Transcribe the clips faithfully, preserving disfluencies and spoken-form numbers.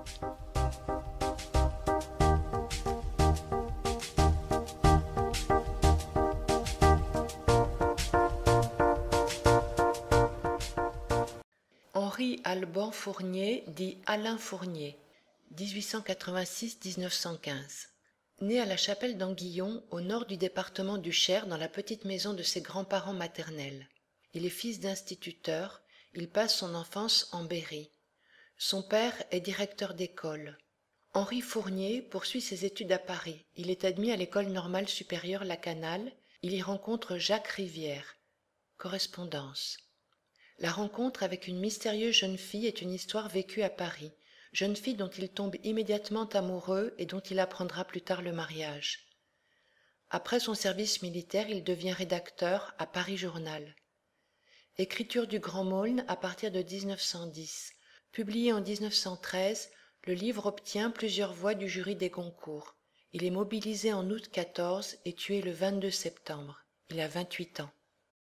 Henri Alban Fournier, dit Alain Fournier, dix-huit cent quatre-vingt-six à mille neuf cent quinze. Né à la Chapelle d'Anguillon, au nord du département du Cher, dans la petite maison de ses grands-parents maternels. Il est fils d'instituteur, il passe son enfance en Berry. Son père est directeur d'école. Henri Fournier poursuit ses études à Paris. Il est admis à l'École normale supérieure Lacanal. Il y rencontre Jacques Rivière. Correspondance. La rencontre avec une mystérieuse jeune fille est une histoire vécue à Paris, jeune fille dont il tombe immédiatement amoureux et dont il apprendra plus tard le mariage. Après son service militaire, il devient rédacteur à Paris Journal. Écriture du Grand Maulne à partir de dix-neuf cent dix. Publié en dix-neuf cent treize, le livre obtient plusieurs voix du jury des Goncourt. Il est mobilisé en août quatorze et tué le vingt-deux septembre. Il a vingt-huit ans.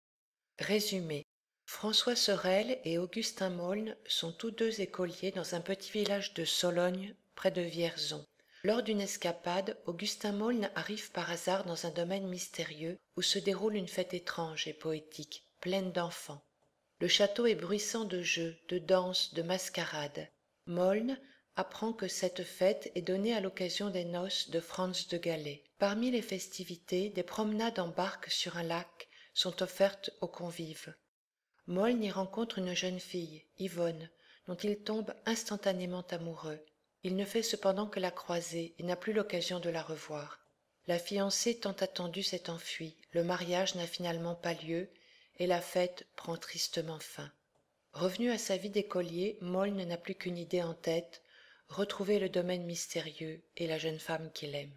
Résumé. François Sorel et Augustin Maulne sont tous deux écoliers dans un petit village de Sologne, près de Vierzon. Lors d'une escapade, Augustin Maulne arrive par hasard dans un domaine mystérieux où se déroule une fête étrange et poétique, pleine d'enfants. Le château est bruissant de jeux, de danses, de mascarades. Maulne apprend que cette fête est donnée à l'occasion des noces de Franz de Gallet. Parmi les festivités, des promenades en barque sur un lac sont offertes aux convives. Maulne y rencontre une jeune fille, Yvonne, dont il tombe instantanément amoureux. Il ne fait cependant que la croiser et n'a plus l'occasion de la revoir. La fiancée tant attendue s'est enfuie, le mariage n'a finalement pas lieu et la fête prend tristement fin. Revenu à sa vie d'écolier, Maulne n'a plus qu'une idée en tête, retrouver le domaine mystérieux et la jeune femme qu'il aime.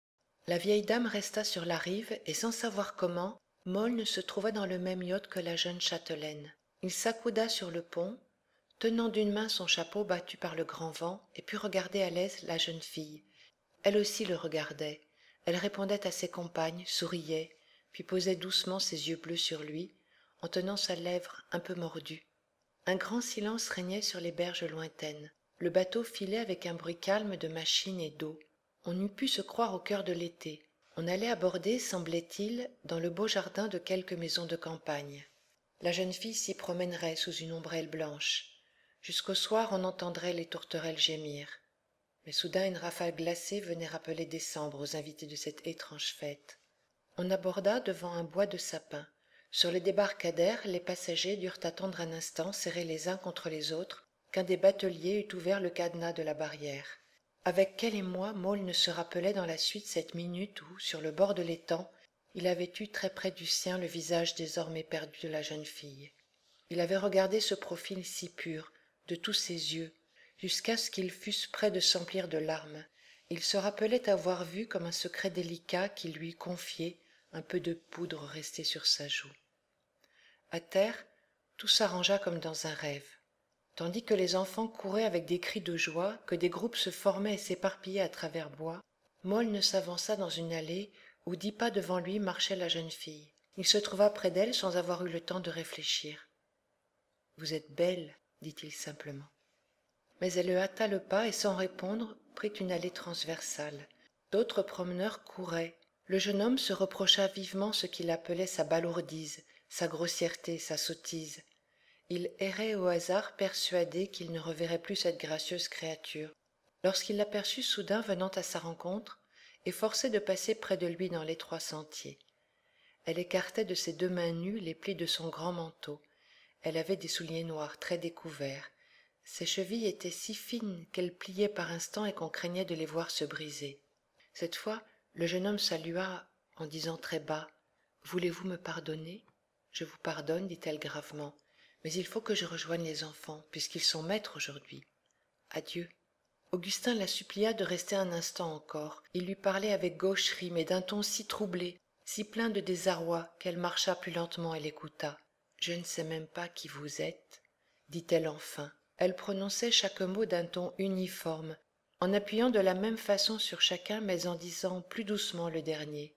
La vieille dame resta sur la rive et sans savoir comment, Maulne se trouva dans le même yacht que la jeune châtelaine. Il s'accouda sur le pont, tenant d'une main son chapeau battu par le grand vent, et put regarder à l'aise la jeune fille. Elle aussi le regardait. Elle répondait à ses compagnes, souriait, puis posait doucement ses yeux bleus sur lui, en tenant sa lèvre un peu mordue. Un grand silence régnait sur les berges lointaines. Le bateau filait avec un bruit calme de machines et d'eau. On eût pu se croire au cœur de l'été. On allait aborder, semblait-il, dans le beau jardin de quelques maisons de campagne. La jeune fille s'y promènerait sous une ombrelle blanche. Jusqu'au soir, on entendrait les tourterelles gémir. Mais soudain, une rafale glacée venait rappeler décembre aux invités de cette étrange fête. On aborda devant un bois de sapins. Sur le débarcadère, les passagers durent attendre un instant, serrés les uns contre les autres, qu'un des bateliers eût ouvert le cadenas de la barrière. Avec quel émoi Maulne se rappelait dans la suite cette minute où, sur le bord de l'étang, il avait eu très près du sien le visage désormais perdu de la jeune fille. Il avait regardé ce profil si pur, de tous ses yeux, jusqu'à ce qu'ils fussent près de s'emplir de larmes. Il se rappelait avoir vu comme un secret délicat qui lui confiait un peu de poudre restée sur sa joue. À terre, tout s'arrangea comme dans un rêve. Tandis que les enfants couraient avec des cris de joie, que des groupes se formaient et s'éparpillaient à travers bois, Maulne s'avança dans une allée où dix pas devant lui marchait la jeune fille. Il se trouva près d'elle sans avoir eu le temps de réfléchir. « Vous êtes belle, dit-il simplement. » Mais elle hâta le pas et sans répondre prit une allée transversale. D'autres promeneurs couraient. Le jeune homme se reprocha vivement ce qu'il appelait sa balourdise, sa grossièreté, sa sottise. Il errait au hasard persuadé qu'il ne reverrait plus cette gracieuse créature. Lorsqu'il l'aperçut soudain venant à sa rencontre, et forcé de passer près de lui dans l'étroit sentier. Elle écartait de ses deux mains nues les plis de son grand manteau. Elle avait des souliers noirs très découverts. Ses chevilles étaient si fines qu'elles pliaient par instants et qu'on craignait de les voir se briser. Cette fois, le jeune homme salua en disant très bas « Voulez-vous me pardonner ?»« Je vous pardonne, dit-elle gravement. Mais il faut que je rejoigne les enfants, puisqu'ils sont maîtres aujourd'hui. Adieu. » Augustin la supplia de rester un instant encore. Il lui parlait avec gaucherie, mais d'un ton si troublé, si plein de désarroi, qu'elle marcha plus lentement et l'écouta. « Je ne sais même pas qui vous êtes, » dit-elle enfin. Elle prononçait chaque mot d'un ton uniforme, en appuyant de la même façon sur chacun, mais en disant plus doucement le dernier.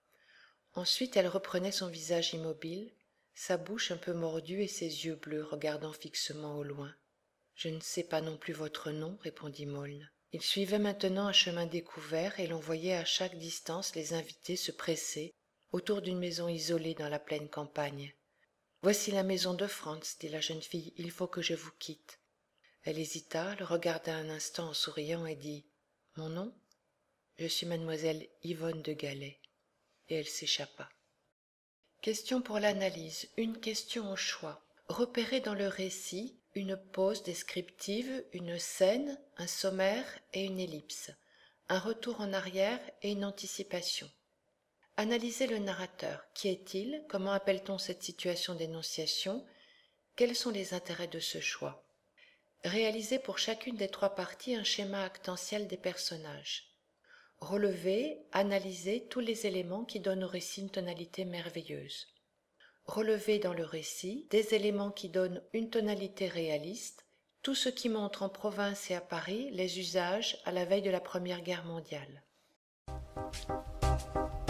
Ensuite elle reprenait son visage immobile, sa bouche un peu mordue et ses yeux bleus regardant fixement au loin. « Je ne sais pas non plus votre nom, répondit Maulne. Il suivait maintenant un chemin découvert et l'on voyait à chaque distance les invités se presser autour d'une maison isolée dans la pleine campagne. Voici la maison de Franz, dit la jeune fille, il faut que je vous quitte. Elle hésita, le regarda un instant en souriant et dit « Mon nom ? Je suis mademoiselle Yvonne de Galais. » Et elle s'échappa. Question pour l'analyse, une question au choix. Repérez dans le récit une pause descriptive, une scène, un sommaire et une ellipse, un retour en arrière et une anticipation. Analysez le narrateur. Qui est-il? Comment appelle-t-on cette situation d'énonciation? Quels sont les intérêts de ce choix? Réalisez pour chacune des trois parties un schéma actantiel des personnages. Relevez, analysez tous les éléments qui donnent au récit une tonalité merveilleuse. Relevez dans le récit des éléments qui donnent une tonalité réaliste, tout ce qui montre en province et à Paris les usages à la veille de la Première Guerre mondiale.